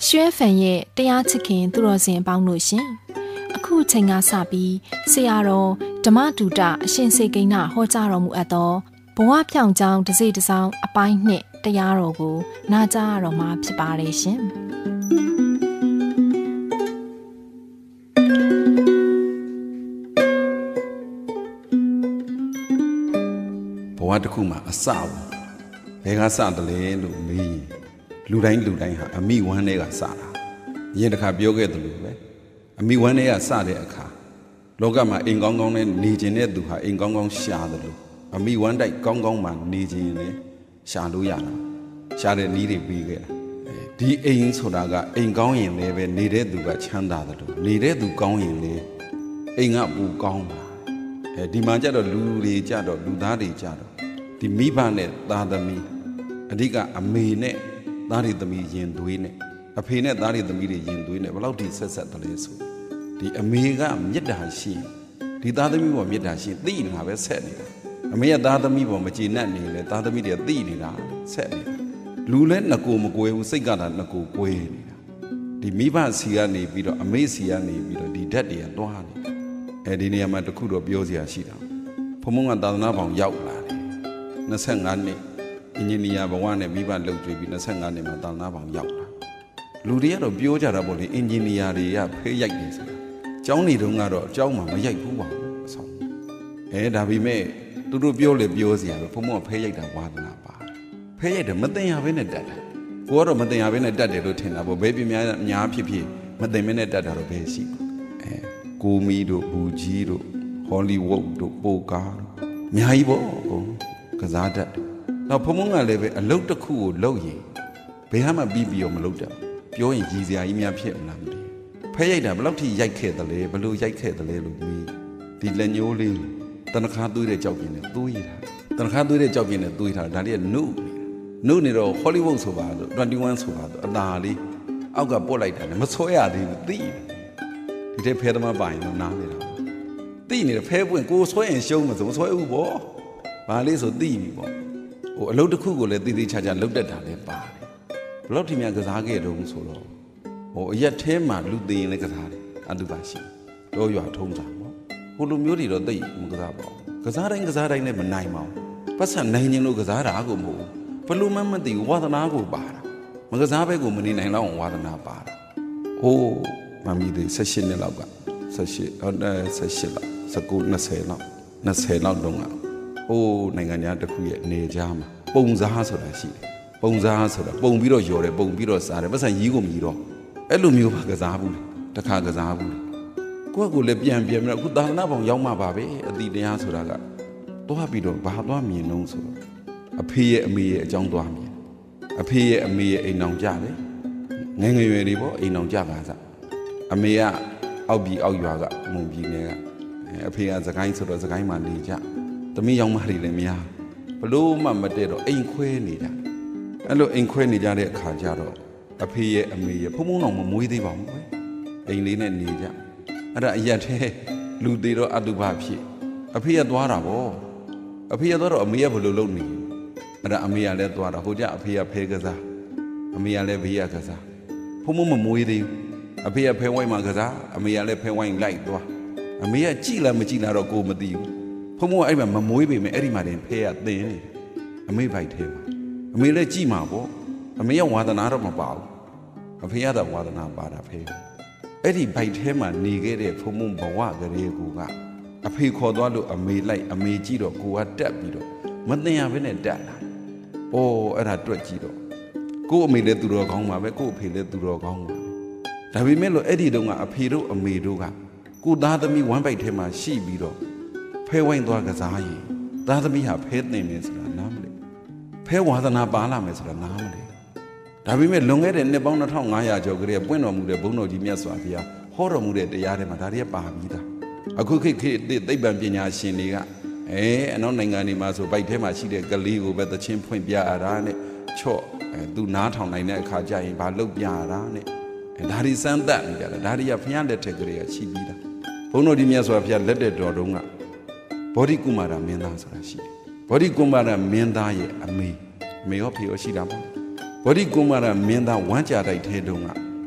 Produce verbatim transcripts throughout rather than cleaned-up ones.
ရွှဲဖန်ရဲ့တရားချစ်ခင်သူတော်စင်ပေါင်းတို့ရှင်အခုချိန်ကစပြီးဆရာတော်ဓမ္မတူတအရှင်စေကိန်းနာဟောကြားတော်မူအပ်သောဘဝဖြောင်းကြောင်းတစ်စိတစ်စောင်းအပိုင်းနှစ်တရားတော်ကိုနာကြားရတော်မှာဖြစ်ပါတယ်ရှင်ဘဝတစ်ခုမှာအစဘူးဘယ်ကစတယ်လဲလို့မေးလူတိုင်းလူတိုင်းဟာအမိဝမ်းတွေကစတာအရင်တစ်ခါပြောခဲ့တယ်လို့ပဲအမိဝမ်းတွေကစတဲ့အခါလောကမှာအိမ်ကောင်းကောင်းနဲ့နေခြင်းတဲ့သူဟာအိမ်ကောင်းကောင်းရှာတယ်လို့အမိဝမ်းတိုက်ကောင်းကောင်းမှနေခြင်းနဲ့ရှာလို့ရတာရှာတဲ့နည်းတွေပြီးခဲ့တာဒီအိမ်ဆိုတာကအိမ်ကောင်းရင်လည်းပဲနေတဲ့သူကချမ်းသာတယ်လို့နေတဲ့သူကောင်းရင်လည်းအိမ်ကပူကောင်းပါအဲဒီမှာကြတော့လူတွေကြတော့လူသားတွေကြတော့ဒီမိဘနဲ့သားသမီးအဓိကအမေနဲ့သားရီသမီးရင်သွေးနဲ့အဖေနဲ့သားရီသမီးတွေရင်သွေးနဲ့ဘယ်လောက်ထိဆက်ဆက်တလဲဆိုဒီအမေကမေတ္တာရှိဒီသားသမီးပေါ်မေတ္တာရှိသိနေတာပဲဆက်နေတာအမေကသားသမီးပေါ်မကျေနပ်နေလေသားသမီးတွေသိနေတာဆက်နေတာလူလဲငကိုမကွဲဘူးစိတ်ကသာငကိုကွဲနေတာဒီမိဘစီကနေပြီးတော့အမေစီကနေပြီးတော့ဒီဓာတ်တွေကတွားနေအဲဒီနေရာမှာတခုတော့ပြောစရာရှိတာဘုံဘုံကသာသနာ့ဘောင်ရောက်လာတယ်နှစ်ဆယ့်ငါနှစ်အင်ဂျင်နီယာဘဝနဲ့မိဘလှုပ်ကြွေးပြီးနှစ်ဆယ့်ငါနှစ်မှာသာသနာ့ဘောင်ရောက်လာလူတွေကတော့ပြောကြတာပေါ့လေအင်ဂျင်နီယာတွေကဖေးရိုက်နေဆိုတာကျောင်းနေတုန်းကတော့အကျောင်းမှာမရိုက်ဘူးပါဘူးအဆောင်အဲဒါပေမဲ့သူတို့ပြောလေပြောစရာပဲဘုံဘုံကဖေးရိုက်တာဝါသနာပါတယ်ဖေးရိုက်တယ်မတင်ရဘဲနဲ့တက်တယ်ကိုကတော့မတင်ရဘဲနဲ့တက်တယ်လို့ထင်တာပေါ့ဘယ်ပြင်းများများဖြစ်ဖြစ်မတင်ဘဲနဲ့တက်တာတော့ဘယ်ရှိအဲကိုမီတို့ဘူကြီးတို့ဟောလီဝုဒ်တို့ပိုကားတို့အများကြီးပေါ့ကိုကစားတတ်တယ်နောက်ဖုံဖုံကလည်းပဲအလုတ်တစ်ခုကိုလုပ်ရင်ဘယ်မှပြီးပြီးတော့မလုပ်တတ်ပြောရင်ရည်စရာကြီးများဖြစ်မလားမသိဖဲရိုက်တာဘယ်လောက်ထိရိုက်ခဲ့တယ်လဲဘယ်လိုရိုက်ခဲ့တယ်လဲလို့မေးဒီလက်ညိုးလေးတနခါသွေးတဲ့ကြောက်ပြင်းနဲ့သွေးရတာတနခါသွေးတဲ့ကြောက်ပြင်းနဲ့သွေးထားဒါလေးကနုနုနေတော့ဟောလိဝုဒ်ဆိုပါတော့၂၁ဆိုပါတော့အသာလေးအောက်ကပုတ်လိုက်တာလည်းမဆွဲရသေးဘူးသိတယ်ဒီတဲ့ဖဲသမားပါရင်တော့နားနေတာသိနေတယ်ဖဲပွင့်ကိုဆွဲရင်ရှုံးမဆိုမဆွဲဘူးပေါ့ဘာလေးဆိုသိပြီပေါ့ဟိုအလုပ်တစ်ခုကိုလည်းတည်တည်ချာချာလုပ်တတ်တာလည်းပါတယ်ဘယ်လောက်ထိများကစားခဲ့တုံးဆိုတော့ဟိုအရက်ထဲမှာလူသေးရင်လည်းကစားတယ်အတူပါရှိတော့ရွာထုံးတာပေါ့ဟိုလူမျိုးတွေတော့သိမကစားပါဘူးကစားတိုင်းကစားတိုင်းလည်းမနိုင်ပါဘူးပတ်စံနိုင်ခြင်းလို့ကစားတာကိုမဟုတ်ဘူးဘလို့မှမသိဝါသနာကိုပါတာမကစားဘက်ကိုမနေနိုင်တော့ဝါသနာပါတာဟိုးမမီတွေ၁၈နှစ်လောက်က၁၈ဟုတ်တယ်၁၈လောက်၁၉ ၂၀လောက်၂၀လောက်တုန်းကအိုးနိုင်ငံသားတစ်ခုရဲ့နေကြားမှာပုံစားဆိုတာရှိတယ်ပုံစားဆိုတာပုံပြီးတော့ယော်တယ်ပုံပြီးတော့စားတယ်ပတ်စံရီးကိုမြည်တော့အဲ့လိုမျိုးပါကစားဘူးလေတစ်ခါကစားဘူးလေကိုယ့်ကိုယ်လည်းပြန်ပြန်ပြီးတော့အခုသာသနာ့ဘောင်ရောက်မှပါပဲအတိတရားဆိုတာကသွားပြီးတော့ဘာသွားမြင်လုံးဆိုတော့အဖေရဲ့အမေရဲ့အကြောင်းသွားမြင်အဖေရဲ့အမေရဲ့အိမ်အောင်ကြတယ်ငယ်ငယ်ရွယ်တွေပေါ့အိမ်အောင်ကြပါစအမေကအောက်ပြည်အောက်ရွာကမုံပြည်နယ်ကအဖေကစကိုင်းဆိုတော့စကိုင်းမှာနေကြသမီးယောင်မတွေလည်းများဘလို့မှမတည့်တော့အိမ်ခွဲနေကြအဲ့လိုအိမ်ခွဲနေကြတဲ့အခါကျတော့အဖေရဲ့အမေရဲ့ဖုံဖုံတော်မမွေးသေးပါဘူးကွအိမ်လေးနဲ့နေကြအဲ့ဒါအရက်သေးလူသေးတော့အတုပဖြစ်အဖေကသွားတာပေါ့အဖေကသွားတော့အမေကဘယ်လိုလုပ်နေအဲ့ဒါအမေကလည်းသွားတာဟိုကြအဖေကဖဲကစားအမေကလည်းဘေးကကစားဖုံဖုံမမွေးသေးဘူးအဖေကဖဲဝိုင်းမှာကစားအမေကလည်းဖဲဝိုင်းလိုက်သွားအမေကကြည်လားမကြည်လားတော့ကိုမသိဘူးဖုံဖုံကအဲ့မှာမမွေးပေမဲ့အဲ့ဒီမှာတင်ဖဲကသင်နေတယ်အမေဘိုက်ထဲမှာအမေလည်းကြည်မှာပေါ့အမေကဝါသနာတော့မပါဘူးအဖေကတော့ဝါသနာပါတာဖဲအဲ့ဒီဘိုက်ထဲမှာနေခဲ့တဲ့ဖုံဖုံဘဝကလေးကူကအဖေခေါ်သွားလို့အမေလိုက်အမေကြည့်တော့ကိုကတက်ပြီးတော့မသိရဘဲနဲ့တက်လာအိုးအဲ့ဒါတွက်ကြည့်တော့ကို့အမေလည်းသူတော်ကောင်းပါပဲကို့အဖေလည်းသူတော်ကောင်းပါပဲဒါပေမဲ့လို့အဲ့ဒီတုန်းကအဖေတို့အမေတို့ကကိုသားသမီးဝမ်းပိုက်ထဲမှာရှိပြီးတော့ဖဲဝိုင်းသွားကစားရင်သားသမီးဟာဖဲသိမ့်မယ်ဆိုတာနားမလဲဖဲဝါသနာပါလာမယ်ဆိုတာနားမလဲဒါပေမဲ့လွန်ခဲ့တဲ့နှစ်ပေါင်း၂၅၀၀ကျော်ကလေးပွင့်တော်မူတဲ့ဘုန်းတော်ကြီးမြတ်စွာဘုရားဟောတော်မူတဲ့တရားတွေမှာဒါတွေပါပြီးသားအခုခေတ်ခေတ်သိပ္ပံပညာရှင်တွေကအဲအနောက်နိုင်ငံတွေမှာဆိုဘိုက်ထဲမှာရှိတဲ့ကလေးကိုပဲသချင်းဖွင့်ပြရတာနဲ့ချော့အဲသူနားထောင်နိုင်တဲ့အခါကျရင်ဘာလုပ်ပြရတာနဲ့အဲဒါတွေစမ်းသပ်နေကြတာဒါတွေကဘုရားလက်ထက်ကလေးကရှိပြီးသားဘုန်းတော်ကြီးမြတ်စွာဘုရားလက်တဲ့တော်တုန်းကဘောဓိကုမာရမင်းသားဆိုတာရှိတယ်ဘောဓိကုမာရမင်းသားရဲ့အမေအမေရောဖေရောရှိတာပေါ့ဘောဓိကုမာရမင်းသားဝမ်းကြတိုက်ထဲတုန်းက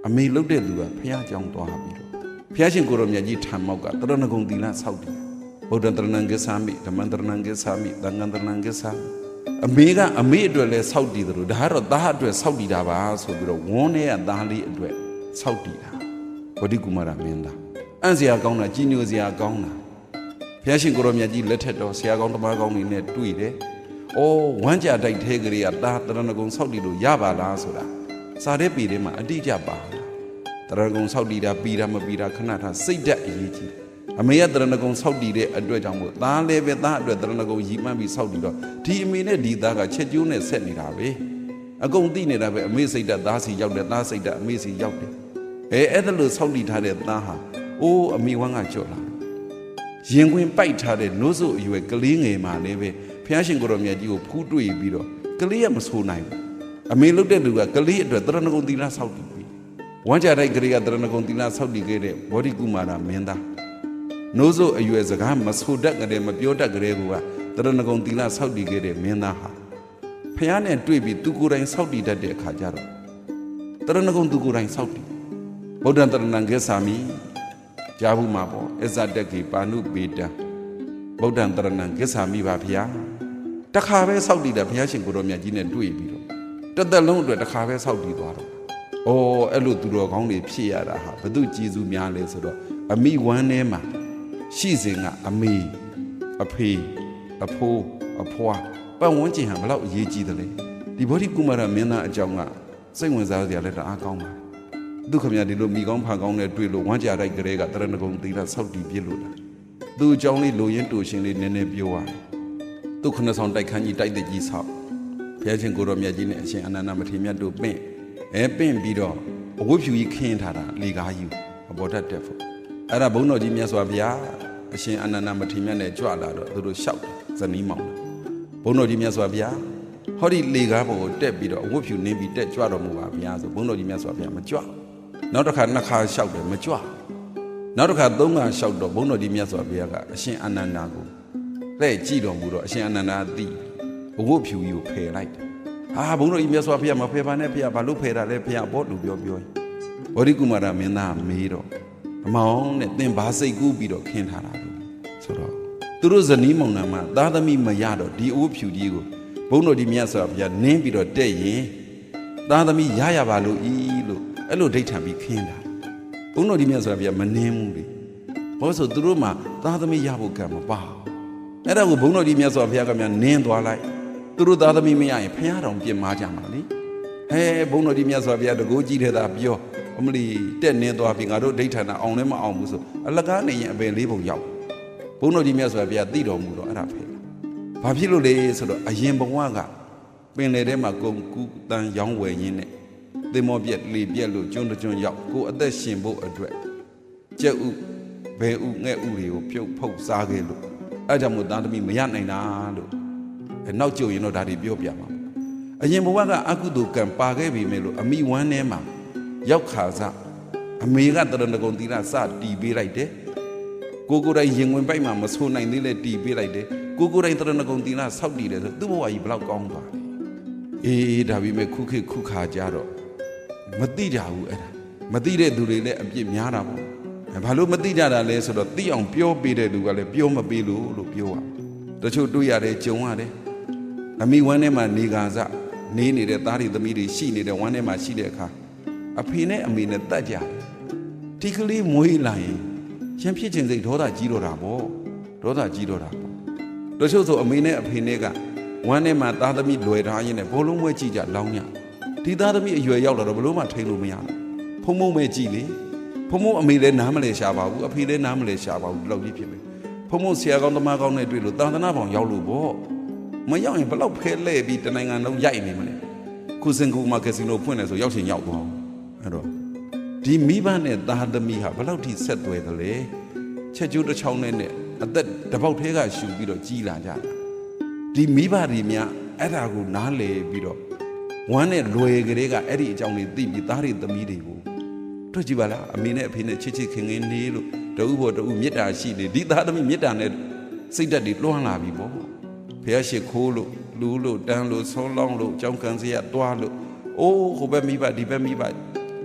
အမေလှုပ်တဲ့သူကဖះကြောင်းသွားပြီးတော့ဖះရှင်ကိုရောမြတ်ကြီးထံမောက်ကတရဏဂုံသီလဆောက်တည်ဗုဒ္ဓတရဏံကိသာမိဓမ္မတရဏံကိသာမိသံဃံတရဏံကိသာမိအမေကအမေအတွက်လဲဆောက်တည်တယ်လို့ဒါကတော့သားအတွက်ဆောက်တည်တာပါဆိုပြီးတော့ဝန်းထဲကသားလေးအတွက်ဆောက်တည်တာဗောဓိကုမာရမင်းသားအံ့စရာကောင်းတာကြီးညိုစရာကောင်းတာဘုရားရှင်ကိုရောမြတ်ကြီးလက်ထက်တော်ဆရာကောင်းတမန်ကောင်းတွေနဲ့တွေ့တယ်။အော်ဝမ်းကြတိုက်သေးကလေးကသားတရဏဂုံဆောက်တည်လို့ရပါလားဆိုတာစာတဲ့ပေထဲမှာအတိအကျပါတရဏဂုံဆောက်တည်တာပြီးတာမပြီးတာခဏထားစိတ်ဓာတ်အရေးကြီးအမေကတရဏဂုံဆောက်တည်တဲ့အတွက်ကြောင့်မို့သားလည်းပဲသားအတွက်တရဏဂုံရည်မှန်းပြီးဆောက်တည်တော့ဒီအမေနဲ့ဒီသားကချက်ကျိုးနဲ့ဆက်နေတာပဲအကုန်သိနေတာပဲအမေစိတ်ဓာတ်သားစီရောက်တယ်သားစိတ်ဓာတ်အမေစီရောက်တယ်အဲအဲ့ဒါလို့ဆောက်တည်ထားတဲ့သားဟာအိုးအမေဝမ်းကကြော့လာရင်ခွင်ပိုက်ထားတဲ့နိုးစုအရွယ်ကလေးငယ်မှလည်းပဲဘုရားရှင်ကိုရောမြတ်ကြီးကိုဖူးတွေ့ပြီးတော့ကလေးကမဆိုးနိုင်ဘူးအမေလုတ်တဲ့လူကကလေးအတွက်တရဏဂုံသီလဆောက်တည်ပြီးဝမ်းကြတဲ့ကလေးကတရဏဂုံသီလဆောက်တည်ခဲ့တဲ့ဗောဓိကုမာရမင်းသားနိုးစုအရွယ်စကားမဆိုတတ်ကြတဲ့မပြောတတ်ကြတဲ့ကူကတရဏဂုံသီလဆောက်တည်ခဲ့တဲ့မင်းသားဟာဘုရားနဲ့တွေ့ပြီးသူကိုယ်တိုင်ဆောက်တည်တတ်တဲ့အခါကျတော့တရဏဂုံသူကိုယ်တိုင်ဆောက်တည်ဗုဒ္ဓတရဏံကိသာမိကြားဘူးမှာပေါ့အစ္ဆတကေပါဏုပေတံဗုဒ္ဓံတရဏံကိသာမိပါဗျာတခါပဲဆောက်တည်တာဘုရားရှင်ကိုရောမြတ်ကြီးနဲ့တွေ့ပြီးတော့တသက်လုံးအတွက်တခါပဲဆောက်တည်သွားတော့အော်အဲ့လိုသူတော်ကောင်းတွေဖြစ်ရတာဟာဘု து ကျေးဇူးများလဲဆိုတော့အမိဝမ်းထဲမှာရှိစဉ်ကအမေအဖေအဖိုးအဖွားပတ်ဝန်းကျင်ဟာဘလောက်အရေးကြီးတယ်လဲဒီဗောဓိကုမာရမင်းသားအကြောင်းကစိတ်ဝင်စားစရာလည်းတအားကောင်းပါသူခမရဒီလိုမိကောင်းဖာကောင်းနဲ့တွေ့လို့ဝမ်းကြတိုက်ကြတဲ့ကတရဏဂုံသီလဆောက်တည်ပြစ်လို့လားသူအကြောင်းလေးလိုရင်းတူရှင်လေးနည်းနည်းပြောရတယ်သူခုနှစ်ဆောင်တိုက်ခန်းကြီးတိုက်တဲ့ကြီးဆောက်ဘုရားရှင်ကိုရောမြတ်ကြီးနဲ့အရှင်အနန္ဒမထေရမြတ်တို့ပင့်အဲပင့်ပြီးတော့အဝတ်ဖြူကြီးခင်းထားတာလေကားယူအဘောဓာတ်တက်ဖို့အဲ့ဒါဘုန်းတော်ကြီးမြတ်စွာဘုရားအရှင်အနန္ဒမထေရမြတ်နဲ့ကြွလာတော့သူတို့ရှောက်ဇနီးမောင်ဘုန်းတော်ကြီးမြတ်စွာဘုရားဟောဒီလေကားပေါ်ကိုတက်ပြီးတော့အဝတ်ဖြူနင်းပြီးတက်ကြွတော်မူပါဘုရားဆိုဘုန်းတော်ကြီးမြတ်စွာဘုရားမကြွနောက်တစ်ခါနှစ်ခါလျှောက်တယ်မကြွနောက်တစ်ခါသုံးခါလျှောက်တော့ဘုန်းတော်ကြီးမြတ်စွာဘုရားကအရှင်အနန္ဒာကိုလက်ကြည့်တော်မူတော့အရှင်အနန္ဒာသိအဝတ်ဖြူကြီးကိုဖယ်လိုက်တယ်ဟာဘုန်းတော်ကြီးမြတ်စွာဘုရားမဖယ်ပါနဲ့ဘုရားဘာလို့ဖယ်တာလဲဘုရားဘောလူပြောပြောဗောဓိကုမာရမင်းသားမေးတော့အမောင်းနဲ့သင်ဘာစိတ်ကူးပြီးတော့ခင်းထားတာလို့ဆိုတော့သူတို့ဇနီးမောင်နှံမှာသားသမီးမရတော့ဒီအဝတ်ဖြူကြီးကိုဘုန်းတော်ကြီးမြတ်စွာဘုရားနင်းပြီးတော့တဲ့ရင်သားသမီးရရပါလို့ဤလို့အဲ့လိုဒိဋ္ဌံပြီးခင်းတာဘုန်းတော်ကြီးမြတ်စွာဘုရားမနှင်းဘူးလေဘာလို့ဆိုသူတို့မှာသားသမီးရဖို့ကံမပါအဲ့ဒါကိုဘုန်းတော်ကြီးမြတ်စွာဘုရားကများနင်းသွားလိုက်သူတို့သားသမီးမရရင်ဖះတော်ပြင်မာကြမှာလေဟဲဘုန်းတော်ကြီးမြတ်စွာဘုရားတကိုးကြီးတဲ့သာပြောအမလီတက်နင်းသွားပြီငါတို့ဒိဋ္ဌံနာအောင်လည်းမအောင်ဘူးဆိုအလကားနေရင်အပင်လေးပုံရောက်ဘုန်းတော်ကြီးမြတ်စွာဘုရားသိတော်မူတော့အဲ့ဒါဖဲဘာဖြစ်လို့လဲဆိုတော့အရင်ဘဝကပင်လေထဲမှာကုံကူးတန်ရောင်းဝယ်ရင်းနဲ့သင်္ဘောပြက်လေပြက်လို့ကျွန်းကျွန်းရောက်ကိုအသက်ရှင်ဖို့အတွက်ကြက်ဥဘဲဥငှက်ဥတွေကိုပြုတ်ဖုတ်စားခဲ့လို့အဲ့ကြောင့်မို့သားသမီးမရနိုင်တာလို့နောက်ကြုံရင်တော့ဒါတွေပြောပြမှာအရင်ဘဝကအကုသိုလ်ကံပါခဲ့ပြီမဲ့လို့အမိဝမ်းထဲမှာရောက်ခါစားအမေကတရဏဂုံသီလစတီးပေးလိုက်တယ်ကိုကိုယ်တိုင်ရင်ဝင်ပိုက်မှာမဆိုးနိုင်သေးလဲတီးပေးလိုက်တယ်ကိုကိုယ်တိုင်တရဏဂုံသီလဆောက်တည်တယ်ဆိုသူ့ဘဝကြီးဘလောက်ကောင်းသွားလဲအေးဒါပေမဲ့ခုခေတ်ခုခါကြတော့မသိကြဘူးအဲ့ဒါမသိတဲ့သူတွေလည်းအပြစ်များတာပေါ့ဘာလို့မသိကြတာလဲဆိုတော့သိအောင်ပြောပေးတဲ့လူကလည်းပြောမပေးလို့လို့ပြောရတချို့တွေ့ရတယ်ကြုံရတယ်အမိဝမ်းထဲမှာနေကာစနေနေတဲ့သားတွေသမီးတွေရှိနေတဲ့ဝမ်းထဲမှာရှိတဲ့အခါအဖေနဲ့အမေနဲ့တတ်ကြတယ်ဒီကလေးမွေးလာရင်ရံဖြစ်ခြင်းစိတ်ဒေါသကြီးတော့တာပေါ့ဒေါသကြီးတော့တာပေါ့တချို့ဆိုအမေနဲ့အဖေနဲ့ကဝမ်းထဲမှာသားသမီးလွယ်ထားရင်းနဲ့ဘောလုံးမွဲကြည့်ကြလောင်းညဒီသားသမီးအရွယ်ရောက်လာတော့ဘလို့မှထိန်လို့မရဘူးဖုံဖုံပဲကြည့်လေဖုံဖုံအမေလည်းနားမလဲရှာပါဘူးအဖေလည်းနားမလဲရှာပါဘူးဒီလောက်ကြီးဖြစ်မယ်ဖုံဖုံဆရာကောင်းသမားကောင်းနဲ့တွေ့လို့သာသနာပေါင်ရောက်လို့ပေါ့မရောက်ရင်ဘလောက်ဖဲလဲပြီးတနိုင်ငံလုံးရိုက်နေမလဲခုစင်ကူမှာကက်စီနိုဖွင့်နေဆိုရောက်ချင်ရောက်သွားအဲ့တော့ဒီမိဘနဲ့သားသမီးဟာဘလောက်ထိဆက်သွဲတယ်လဲချက်ကျိုးတစ်ချောင်းနဲ့နဲ့အသက်တပေါက်သေးကရှူပြီးတော့ကြီးလာကြတာဒီမိဘတွေများအဲ့ဒါကိုနားလေပြီးတော့ဝမ်းနဲ့လွယ်ကလေးကအဲ့ဒီအကြောင်းလေးသိပြီးသားတွေသမီးတွေကိုတွေ့ကြည့်ပါလားအမေနဲ့အဖေနဲ့ချစ်ချစ်ခင်ခင်နေလို့တဦးပေါ်တဦးမေတ္တာရှိနေဒီသားသမီးမေတ္တာနဲ့စိတ်ဓာတ်တွေလွှမ်းလာပြီပေါ့ဖះရှိခိုးလို့လူလို့တန်းလို့ဆုံးလောင်းလို့ကြောင်းကန်စရာတွားလို့အိုးဟိုဘက်မိဘဒီဘက်မိဘ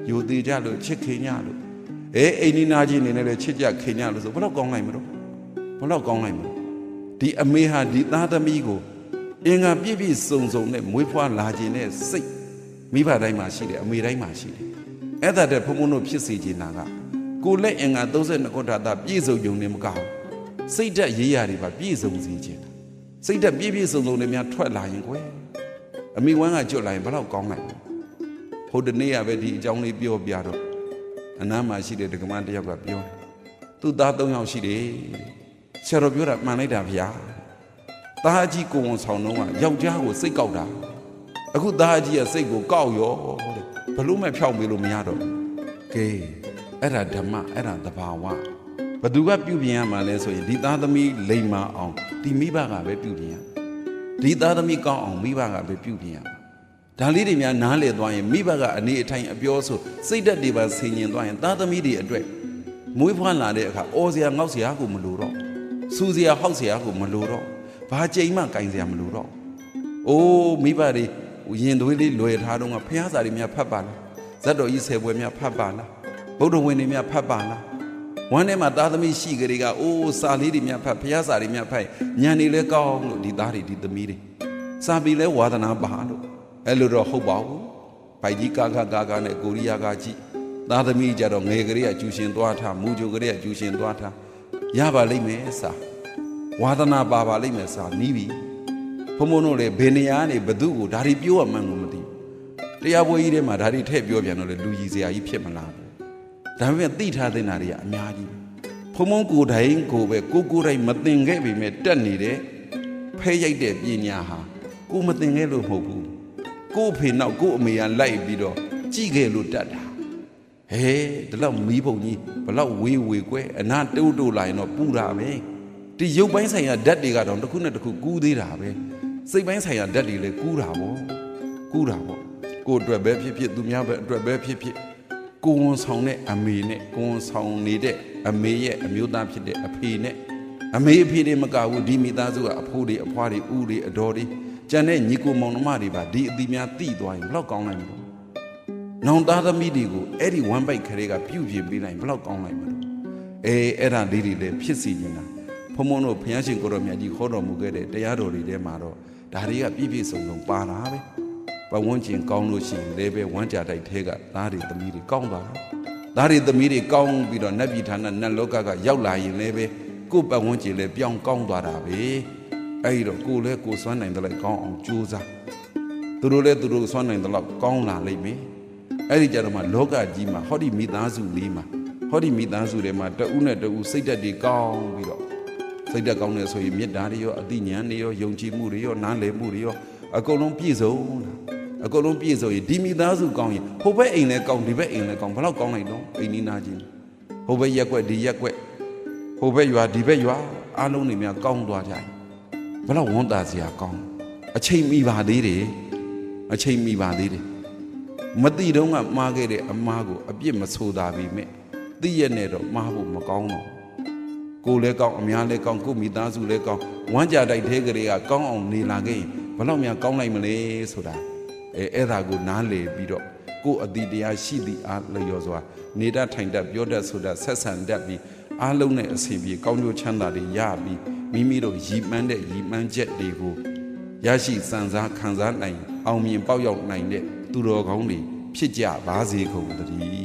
ယူသေးကြလို့ချစ်ခင်ကြလို့အဲအိမ်နီးနားချင်းနေနဲ့လည်းချစ်ကြခင်ကြလို့ဆိုဘယ်တော့ကောင်းနိုင်မလို့ဘယ်တော့ကောင်းနိုင်မလို့ဒီအမေဟာဒီသားသမီးကိုအင်္ဂါပြည့်ပြည့်စုံစုံနဲ့မွေးဖွားလာခြင်းနဲ့စိတ်မိဘတိုင်းမှာရှိတယ်အမေတိုင်းမှာရှိတယ်အဲ့ဒါတည်းဘုံဘုံတို့ဖြစ်စေချင်တာကကိုလက်အင်္ဂါသုံးဆယ်နှစ်ခုထာတာပြည့်စုံုံနဲ့မကောင်းစိတ်ဓာတ်ရေးရာတွေပါပြည့်စုံစေခြင်းစိတ်ဓာတ်ပြည့်ပြည့်စုံစုံနဲ့များထွက်လာရင်ကွယ်အမိဝမ်းကကြွလာရင်ဘယ်တော့ကောင်းနိုင်လဲဟိုတနေ့ကပဲဒီအကြောင်းလေးပြောပြတော့အနားမှာရှိတဲ့ဒကမတယောက်ကပြောတယ်သူ့သားသုံးယောက်ရှိတယ်ဆရာတော်ပြောတာမှန်လိုက်တာဗျာသားကြီးကိုဝန်ဆောင်တော့ကယောက်ျားကိုစိတ်ကောက်တာအခုသားကြီးကစိတ်ကိုကောက်ရောတဲ့ဘလို့မှဖြောက်မေးလို့မရတော့ကဲအဲ့ဒါဓမ္မအဲ့ဒါသဘာဝဘသူကပြုပြင်ရမှာလဲဆိုရင်ဒီသားသမီးလိမ္မာအောင်ဒီမိဘကပဲပြုပြင်ရဒီသားသမီးကောင်းအောင်မိဘကပဲပြုပြင်ရဒါလေးတွေများနားလည်သွားရင်မိဘကအနေအထိုင်အပြောဆိုစိတ်ဓာတ်တွေပါဆင်ញင်သွားရင်သားသမီးတွေအတွက်မွေးဖွားလာတဲ့အခါအော်စရာငေါက်စရာကိုမလိုတော့စူစရာဟောက်စရာကိုမလိုတော့ဘာကြိမ်မှကင်စရာမလိုတော့အိုးမိဘတွေရင်သွေးလေးလွယ်ထားတော့ကဖះစာတွေများဖတ်ပါလားဇတ်တော်ကြီးဆယ်ပွဲများဖတ်ပါလားဗုဒ္ဓဝင်တွေများဖတ်ပါလားဝမ်းထဲမှာသားသမီးရှိကြတွေကအိုးစာလေးတွေများဖတ်ဖះစာတွေများဖတ်ညံနေလဲကောင်းလို့ဒီသားတွေဒီသမီးတွေစာပြီးလဲဝါသနာပါလို့အဲ့လိုတော့ဟုတ်ပါဘူးဗိုက်ကြီးကာကာကာကာနဲ့ကိုရီးယားကကြည့်သားသမီးကြတော့ငယ်ကလေးကကျူရှင်သွားထားမူကြိုကလေးကကျူရှင်သွားထားရပါလိမ့်မယ်စာဝါသနာပါပါလိမ့်မယ်စာနီးပြီဘုံဘုံတို့လေဘယ်နေရာနေဘသူ့ကိုဒါတွေပြောရမှန်းကိုမသိတရားပွဲကြီးထဲမှာဒါတွေထည့်ပြောပြန်တော့လေလူကြီးစရာကြီးဖြစ်မလားဒါပေမဲ့သိထားတဲ့နာတွေကအများကြီးဘုံဘုံကိုတိုင်းကိုပဲကိုကိုတိုင်းမသိခဲ့ပေမဲ့တက်နေတဲ့ဖဲရိုက်တဲ့ပညာဟာကိုမသိခဲ့လို့မဟုတ်ဘူးကို့ဖေနောက်ကို့အမေကလိုက်ပြီးတော့ကြည့်ခဲ့လို့တတ်တာဟဲဒီလောက်မီးပုံကြီးဘလောက်ဝေးဝေးကွဲအနာတိုးတိုးလာရင်တော့ပူတာပဲဒီရုပ်ပိုင်းဆိုင်ရာဓာတ်တွေကတော့တစ်ခုနဲ့တစ်ခုကူးသေးတာပဲစိတ်ပိုင်းဆိုင်ရာဓာတ်တွေလည်းကူးတာပေါ့ကူးတာပေါ့ကို့အတွက်ပဲဖြစ်ဖြစ်သူများပဲအတွက်ပဲဖြစ်ဖြစ်ကိုဝန်ဆောင်တဲ့အမေနဲ့ကိုဝန်ဆောင်နေတဲ့အမေရဲ့အမျိုးသားဖြစ်တဲ့အဖေနဲ့အမေအဖေတွေမကဘူးဒီမိသားစုကအဖိုးတွေအဖွားတွေဦးတွေအတော်တွေကျန်တဲ့ညီကိုမောင်နှမတွေပါဒီအသီးများတိသွားရင်ဘလောက်ကောင်းနိုင်မလို့နောင်သားသမီးတွေကိုအဲ့ဒီဝမ်းပိုက်ခရဲကပြုတ်ပြပေးလိုက်ဘလောက်ကောင်းနိုင်မလို့အဲအဲ့ဒါလေးတွေလည်းဖြစ်စီနေတာဘုံဘုံတို့ဘုရားရှင်ကိုတော်မြတ်ကြီးခေါ်တော်မူခဲ့တဲ့တရားတော်တွေထဲမှာတော့ဒါတွေကပြည့်ပြည့်စုံစုံပါလာပဲပဝန်းကျင်ကောင်းလို့ရှိရင်လည်းပဲဝမ်းကြတိုက်ထဲကသားတွေသမီးတွေကောင်းသွားတာသားတွေသမီးတွေကောင်းပြီးတော့နတ်ပြည်ဌာနနတ်လောကကရောက်လာရင်လည်းပဲကိုယ်ပဝန်းကျင်လည်းပြောင်းကောင်းသွားတာပဲအဲ့ဒီတော့ကိုယ်လည်းကိုယ်စွမ်းနိုင်တဲ့လိုက်ကောင်းအောင်ကြိုးစားသူတို့လည်းသူတို့စွမ်းနိုင်တဲ့လောက်ကောင်းလာလိမ့်မယ်အဲ့ဒီကြတော့မှလောကကြီးမှာဟောဒီမိသားစုလေးမှာဟောဒီမိသားစုတွေမှာတဦးနဲ့တဦးစိတ်ဓာတ်တွေကောင်းပြီးတော့စိတ်ဓာတ်ကောင်းနေဆိုရင်မေတ္တာတွေရောအသိဉာဏ်တွေရောယုံကြည်မှုတွေရောနားလည်မှုတွေရောအကုန်လုံးပြည့်စုံအကုန်လုံးပြည့်စုံရင်ဒီမိသားစုကောင်းရင်ဟိုဘက်အိမ်လည်းကောင်းဒီဘက်အိမ်လည်းကောင်းဘယ်လောက်ကောင်းလိုက်တော့အိမ်နီးနားချင်းဟိုဘက်ရက်ွက်ဒီရက်ွက်ဟိုဘက်ရွာဒီဘက်ရွာအားလုံးတွေများကောင်းသွားကြတယ်ဘယ်လောက်ဝန်တာစရာကောင်းအချိန်မိပါသေးတယ်အချိန်မိပါသေးတယ်မတိတုံးကမှားခဲ့တဲ့အမားကိုအပြစ်မဆိုသာပြီမဲ့သိရနဲ့တော့မှားဖို့မကောင်းတော့ကိုယ်လည်းကောင်းအများလည်းကောင်းကိုမိသားစုလည်းကောင်းဝမ်းကြတိုက်သေးကလေးကကောင်းအောင်နေလာခဲ့ရင်ဘယ်လောက်များကောင်းနိုင်မလဲဆိုတာအဲအဲ့ဒါကိုနားလေပြီးတော့ကိုယ်အတိတရားရှိသည့်အားလျော်စွာနေတတ်ထိုင်တတ်ပြောတတ်ဆိုတတ်ဆက်ဆံတတ်ပြီးအားလုံးနဲ့အစီအပြေကောင်းကျိုးချမ်းသာတွေရပြီးမိမိတို့ရည်မှန်းတဲ့ရည်မှန်းချက်တွေကိုရရှိစံစားခံစားနိုင်အောင်မြင်ပေါက်ရောက်နိုင်တဲ့သူတော်ကောင်းတွေဖြစ်ကြပါစေကုန်သတည်း